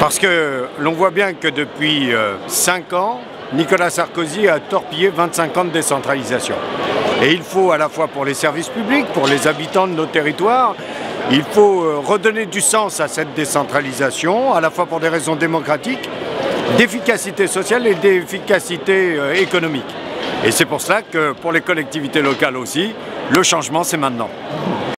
Parce que l'on voit bien que depuis 5 ans, Nicolas Sarkozy a torpillé 25 ans de décentralisation. Et il faut, à la fois pour les services publics, pour les habitants de nos territoires, il faut redonner du sens à cette décentralisation, à la fois pour des raisons démocratiques, d'efficacité sociale et d'efficacité économique. Et c'est pour cela que pour les collectivités locales aussi, le changement c'est maintenant.